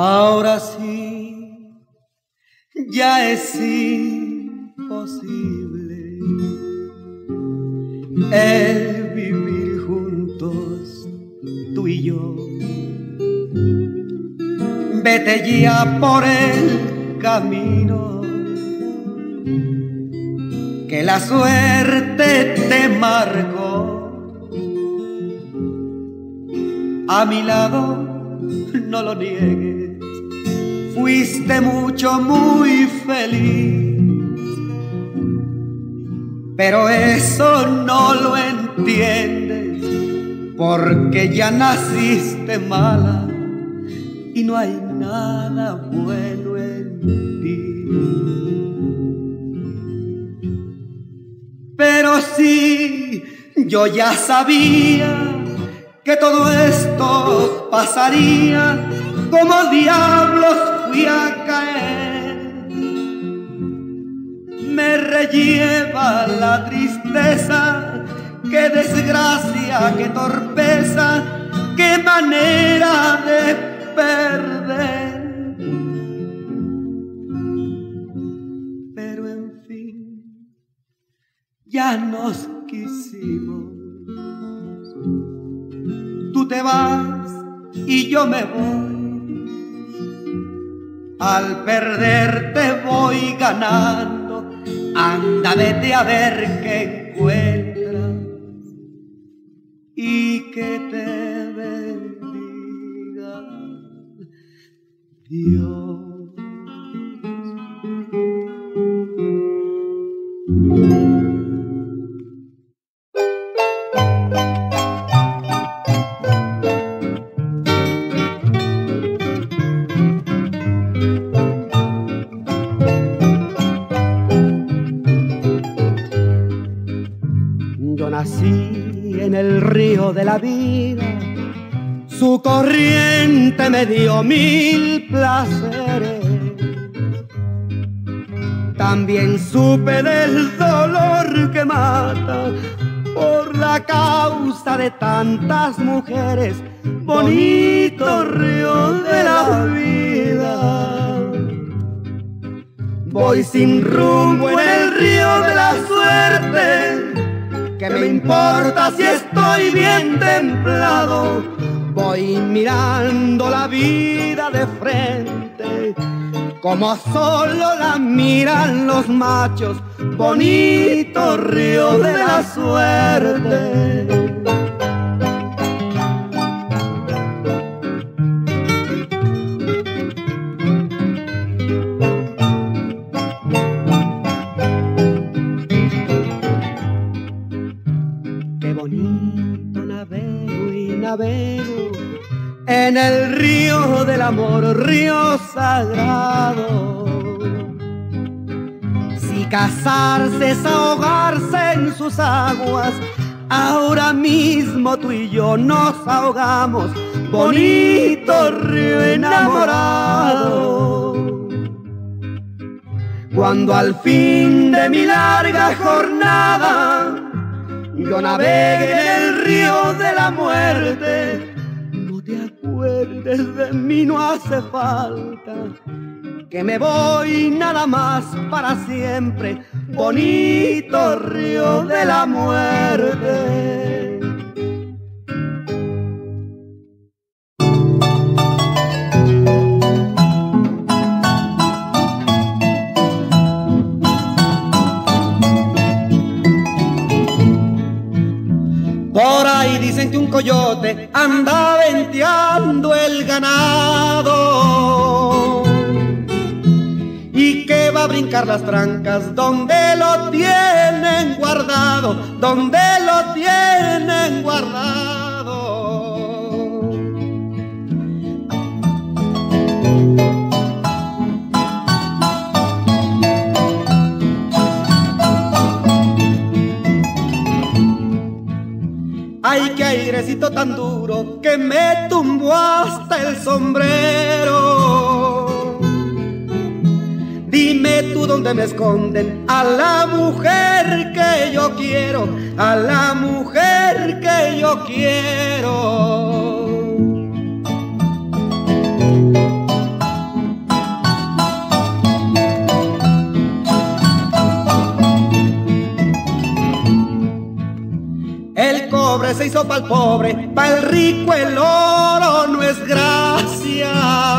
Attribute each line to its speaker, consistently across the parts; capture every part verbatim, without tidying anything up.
Speaker 1: Ahora sí, ya es imposible el vivir juntos tú y yo. Vete ya por el camino que la suerte te marcó. A mi lado, no lo niegues, fuiste mucho, muy feliz, pero eso no lo entiendes porque ya naciste mala y no hay nada bueno en ti. Pero sí, yo ya sabía que todo esto pasaría, como diablos fui a caer. Me relleva la tristeza, qué desgracia, qué torpeza, qué manera de perder. Pero en fin, ya nos quisimos. Tú te vas y yo me voy. Al perder te voy ganando. Anda, vete a ver qué encuentras y que te bendiga Dios. Nací en el río de la vida, su corriente me dio mil placeres. También supe del dolor que mata por la causa de tantas mujeres. Bonito río de la vida, voy sin rumbo en el río de la suerte. ¿Qué me importa si estoy bien templado? Voy mirando la vida de frente, como solo la miran los machos. Bonito río de la suerte. Navego en el río del amor, río sagrado. Si casarse es ahogarse en sus aguas, ahora mismo tú y yo nos ahogamos. Bonito río enamorado. Cuando al fin de mi larga jornada yo navegue en el río de la muerte, no te acuerdes de mí, no hace falta, que me voy nada más para siempre. Bonito río de la muerte. Por ahí dicen que un coyote anda venteando el ganado y que va a brincar las trancas donde lo tienen guardado, donde lo tienen guardado. Ay, qué airecito tan duro que me tumbó hasta el sombrero. Dime tú dónde me esconden a la mujer que yo quiero, a la mujer que yo quiero. pobre se hizo pa'l pobre, pa'l rico el oro no es gracia.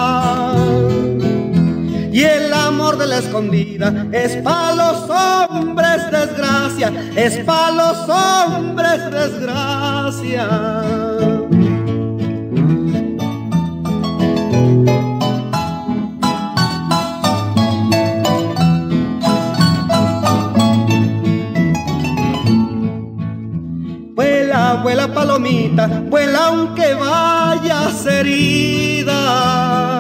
Speaker 1: Y el amor de la escondida es pa' los hombres desgracia, es pa' los hombres desgracia. Vuela, vuela palomita, vuela aunque vayas herida.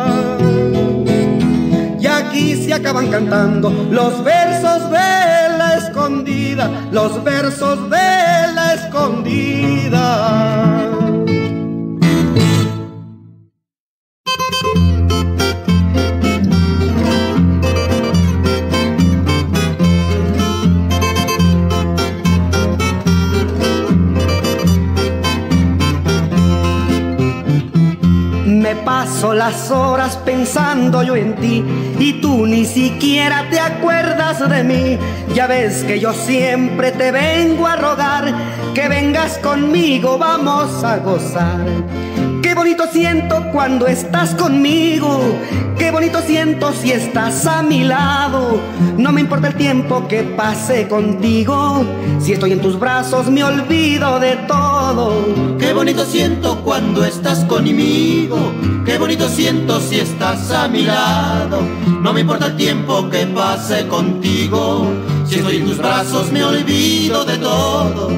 Speaker 1: Y aquí se acaban cantando los versos de la escondida, los versos de la escondida. Me paso las horas pensando yo en ti y tú ni siquiera te acuerdas de mí. Ya ves que yo siempre te vengo a rogar que vengas conmigo, vamos a gozar. Qué bonito siento cuando estás conmigo, qué bonito siento si estás a mi lado. No me importa el tiempo que pase contigo, si estoy en tus brazos me olvido de todo.
Speaker 2: Qué bonito siento cuando estás conmigo, qué bonito siento si estás a mi lado. No me importa el tiempo que pase contigo, si estoy en tus brazos me olvido de todo.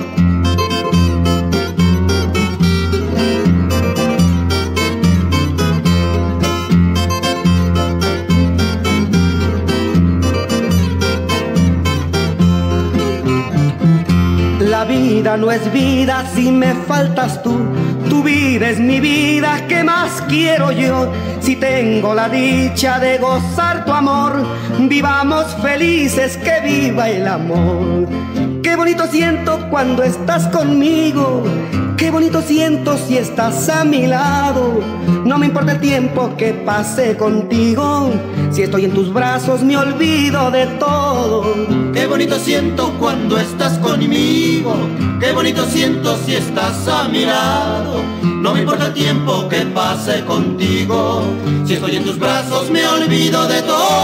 Speaker 1: La vida no es vida si me faltas tú. Tu vida es mi vida, ¿qué más quiero yo? Si tengo la dicha de gozar tu amor, vivamos felices, que viva el amor. Qué bonito siento cuando estás conmigo, qué bonito siento si estás a mi lado. No me importa el tiempo que pase contigo, si estoy en tus brazos me olvido de todo.
Speaker 2: Qué bonito siento cuando estás conmigo, qué bonito siento si estás a mi lado. No me importa el tiempo que pase contigo, si estoy en tus brazos me olvido de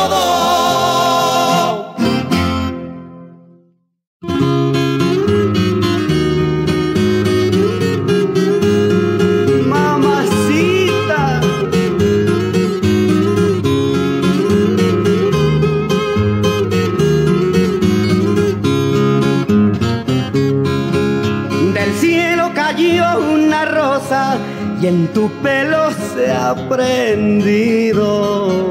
Speaker 2: todo.
Speaker 1: Mamacita, del cielo cayó una rosa y en tu pelo se ha prendido.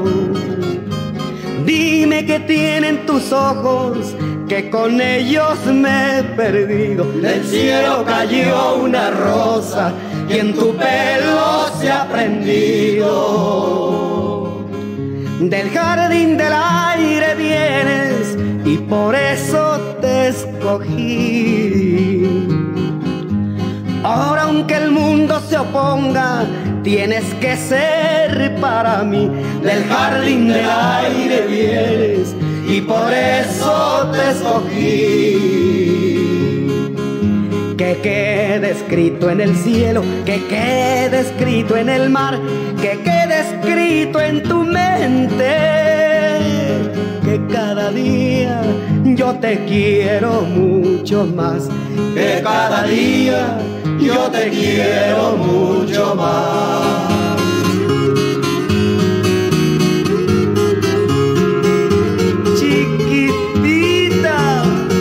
Speaker 1: Dime qué tienen tus ojos, que con ellos me he perdido.
Speaker 2: Del cielo cayó una rosa y en tu pelo se ha prendido.
Speaker 1: Del jardín del aire vienes y por eso te escogí. Ahora aunque el mundo se oponga, tienes que ser para mí. Del jardín del aire vienes y por eso te escogí. Que quede escrito en el cielo, que quede escrito en el mar, que quede escrito en tu mente, que cada día yo te quiero mucho más,
Speaker 2: que cada día yo te quiero mucho más.
Speaker 1: Chiquitita,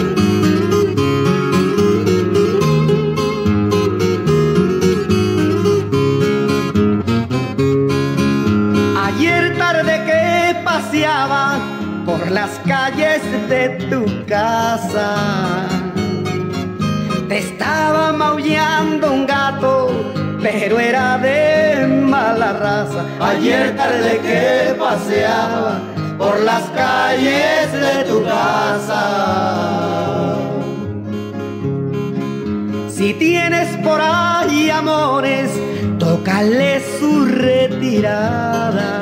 Speaker 1: ayer tarde que paseaba por las calles de tu casa, te estaba maullando un gato, pero era de mala raza.
Speaker 2: Ayer tarde que paseaba por las calles de tu casa.
Speaker 1: Si tienes por ahí amores, tócale su retirada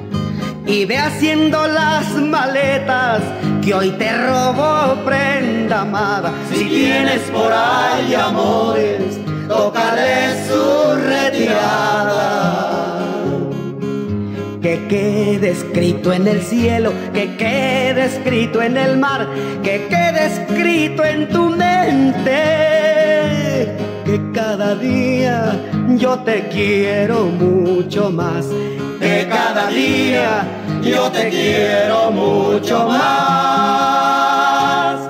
Speaker 1: y ve haciendo las maletas, que hoy te robo prenda amada.
Speaker 2: Si tienes por ahí amores, tócale su retirada.
Speaker 1: Que quede escrito en el cielo, que quede escrito en el mar, que quede escrito en tu mente, que cada día yo te quiero mucho más,
Speaker 2: que cada día yo te quiero mucho más.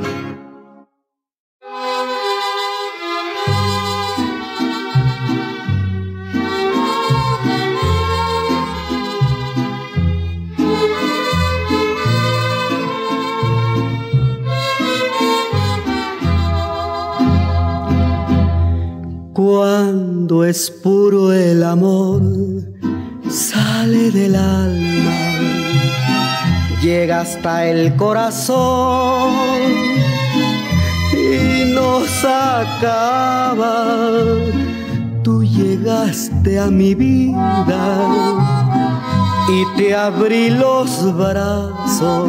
Speaker 1: Cuando es puro el amor, sale del alma, llega hasta el corazón y nos acaba. Tú llegaste a mi vida y te abrí los brazos.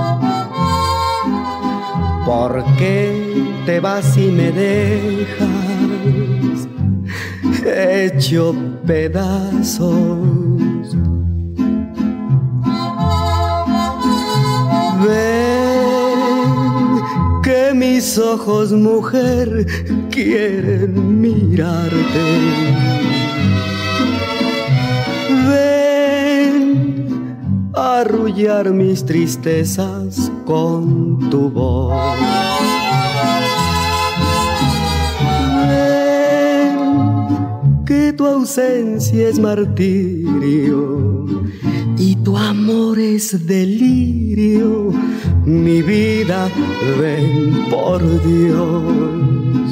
Speaker 1: ¿Por qué te vas y me dejas hecho pedazos? Ven, que mis ojos, mujer, quieren mirarte. Ven a arrullar mis tristezas con tu voz. Que tu ausencia es martirio y tu amor es delirio. Mi vida, ven por Dios.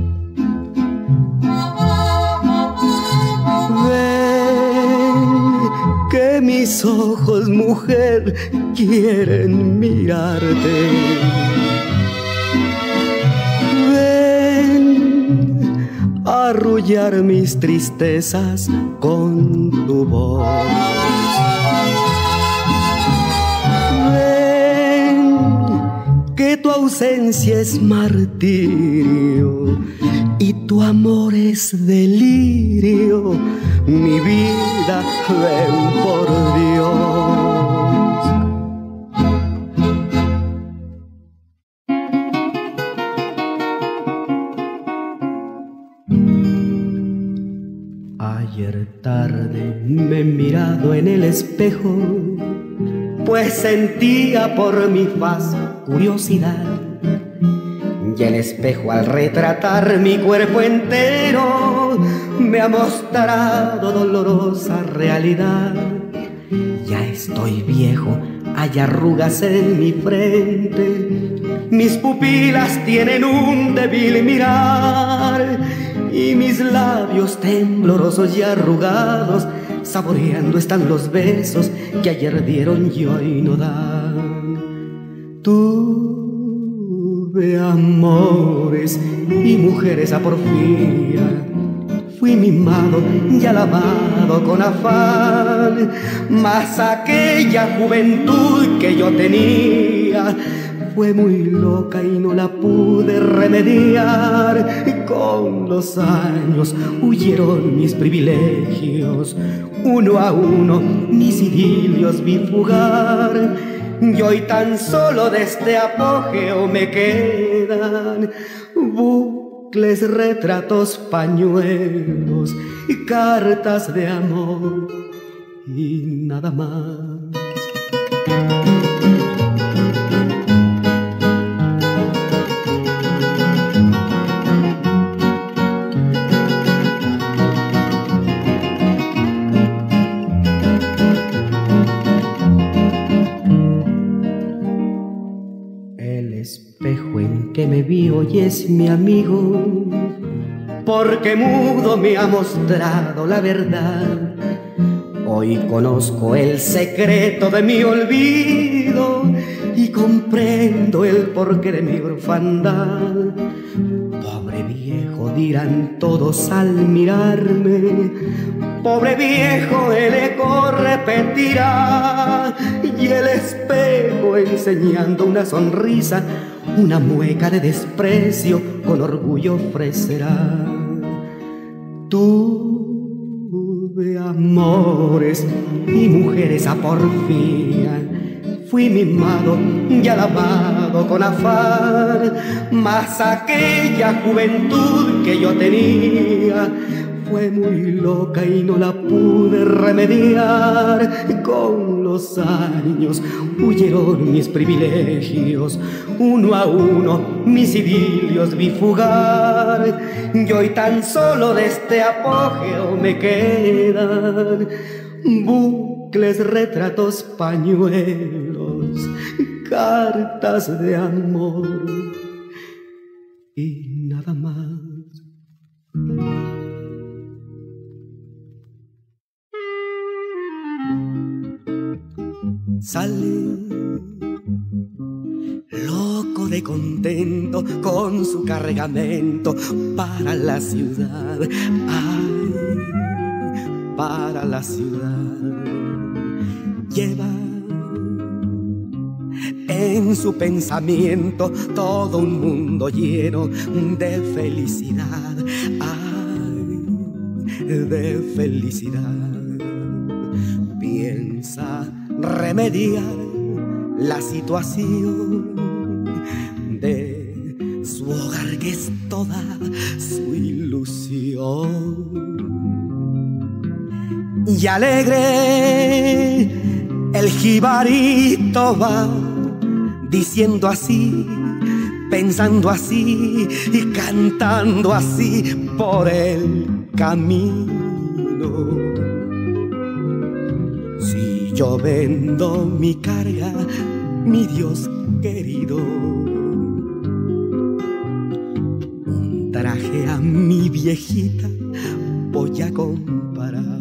Speaker 1: Ven, que mis ojos, mujer, quieren mirarte. Arrullar mis tristezas con tu voz. Ven, que tu ausencia es martirio y tu amor es delirio. Mi vida, ven por Dios. Ayer tarde me he mirado en el espejo, pues sentía por mi faz curiosidad. Y el espejo, al retratar mi cuerpo entero, me ha mostrado dolorosa realidad. Ya estoy viejo, hay arrugas en mi frente, mis pupilas tienen un débil mirar, y mis labios temblorosos y arrugados saboreando están los besos que ayer dieron y hoy no dan. Tuve amores y mujeres a porfía, fui mimado y alabado con afán, mas aquella juventud que yo tenía fue muy loca y no la pude remediar. Con los años huyeron mis privilegios, uno a uno mis idilios vi fugar, y hoy tan solo de este apogeo me quedan bucles, retratos, pañuelos y cartas de amor y nada más. Que me vi hoy es mi amigo, porque mudo me ha mostrado la verdad. Hoy conozco el secreto de mi olvido y comprendo el porqué de mi orfandad. Pobre viejo, dirán todos al mirarme, pobre viejo, el eco repetirá, y el espejo enseñando una sonrisa una mueca de desprecio con orgullo ofrecerá. Tuve amores y mujeres a porfía, fui mimado y alabado con afán, mas aquella juventud que yo tenía fue muy loca y no la pude remediar. Con los años huyeron mis privilegios, uno a uno mis idilios vi fugar, y hoy tan solo de este apogeo me quedan bucles, retratos, pañuelos, cartas de amor y nada más. Sale loco de contento con su cargamento para la ciudad, ay, para la ciudad. Lleva en su pensamiento todo un mundo lleno de felicidad, ay, de felicidad. Piensa remediar la situación de su hogar, que es toda su ilusión. Y alegre el jibarito va, diciendo así, pensando así y cantando así por el camino. Yo vendo mi carga, mi Dios querido, un traje a mi viejita voy a comparar.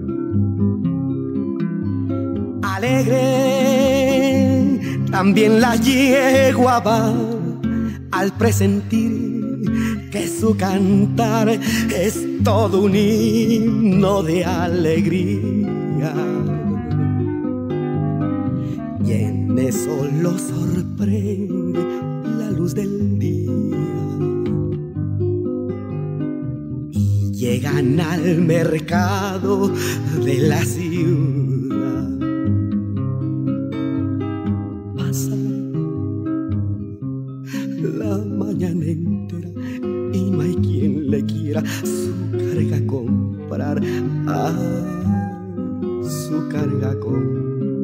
Speaker 1: Alegre también la yegua va al presentir que su cantar es todo un himno de alegría. Y en eso lo sorprende la luz del día. Y llegan al mercado de la ciudad. Pasa la mañana entera y no hay quien le quiera su carga comprar. Ah, su carga comprar.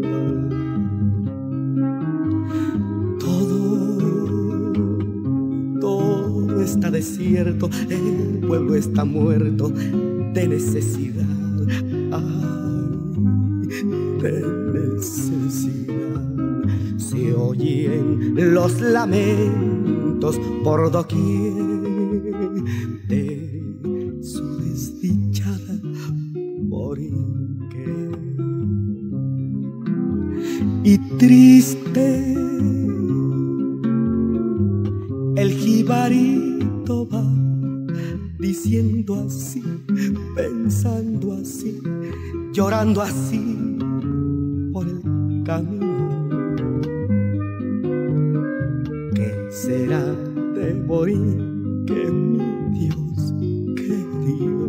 Speaker 1: Está desierto, el pueblo está muerto de necesidad, ay, de necesidad. Se oyen los lamentos por doquier de su desdichada morinque. Y triste el jibarito va, diciendo así, pensando así, llorando así por el camino. ¿Qué será de Borinque, mi Dios querido?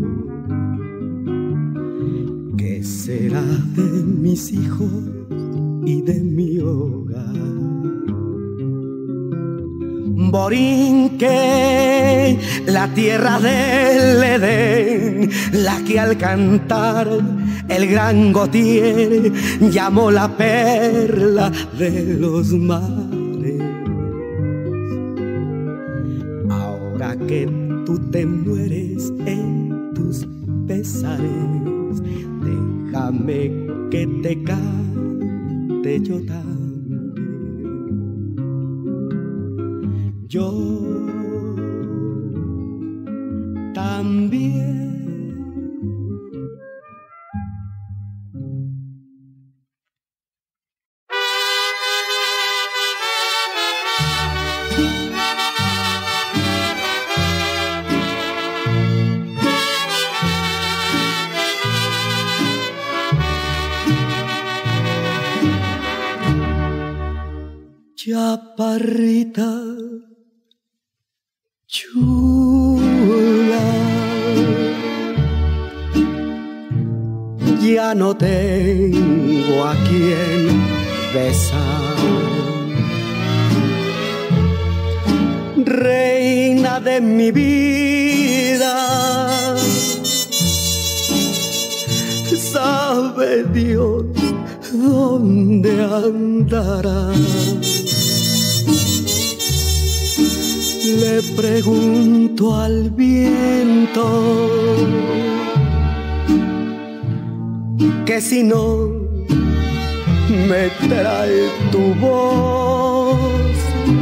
Speaker 1: ¿Qué será de mis hijos y de mi hogar? Borinque, la tierra del Edén, la que al cantar el gran Gautier llamó la perla de los mares. Ahora que tú te mueres en tus pesares, déjame que te cante yo también. Yo también. Ya chaparrita chula, ya no tengo a quien besar. Reina de mi vida, sabe Dios dónde andarás. Le pregunto al viento que si no me trae tu voz,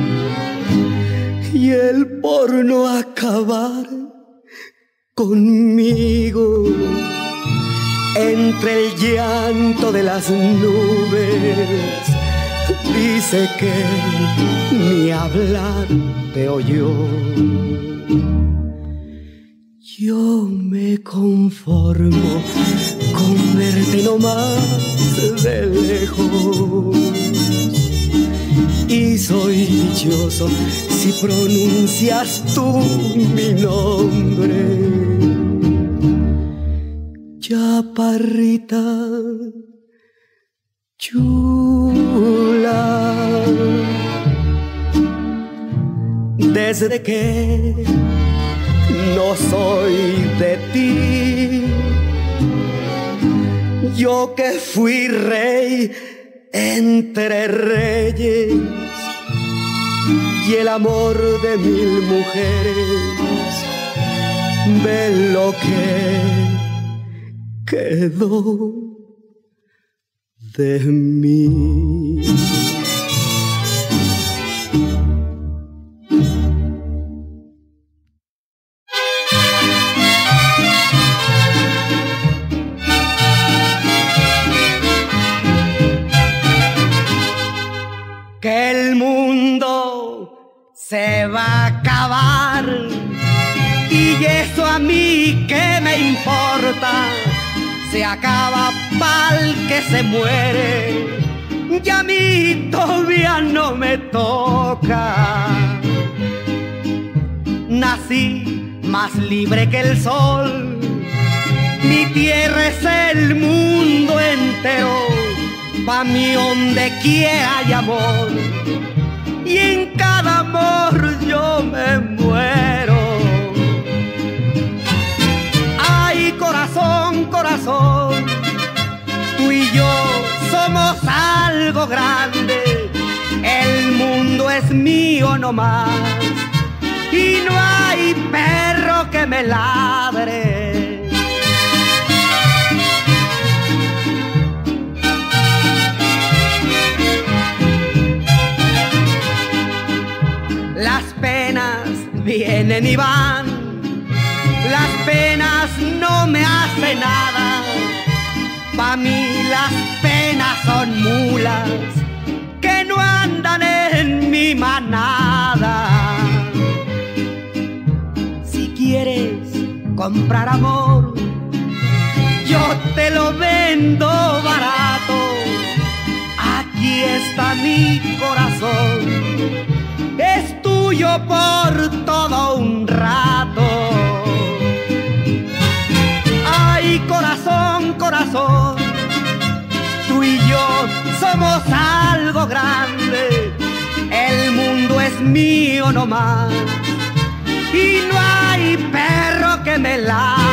Speaker 1: y él por no acabar conmigo, entre el llanto de las nubes, dice que ni hablar te oyó. Yo me conformo con verte nomás de lejos, y soy dichoso si pronuncias tú mi nombre. Chaparrita chula, desde que no soy de ti, yo que fui rey entre reyes y el amor de mil mujeres, ve lo que quedó de mí. Que el mundo se va a acabar, y eso a mí qué me importa. Se acaba pa'l que se muere, y a mí todavía no me toca. Nací más libre que el sol, mi tierra es el mundo entero, pa' mí donde quiera hay amor, y en cada amor yo me muero. Ay, corazón, corazón, tú y yo somos algo grande, el mundo es mío nomás, y no hay perro que me ladre. Las penas vienen y van, las penas no me hacen nada, pa' mí las penas son mulas que no andan en mi manada. Si quieres comprar amor, yo te lo vendo barato, aquí está mi corazón, es tuyo por todo un rato. Ay, corazón, corazón, tú y yo somos algo grande, el mundo es mío nomás, y no hay perro que me ladre.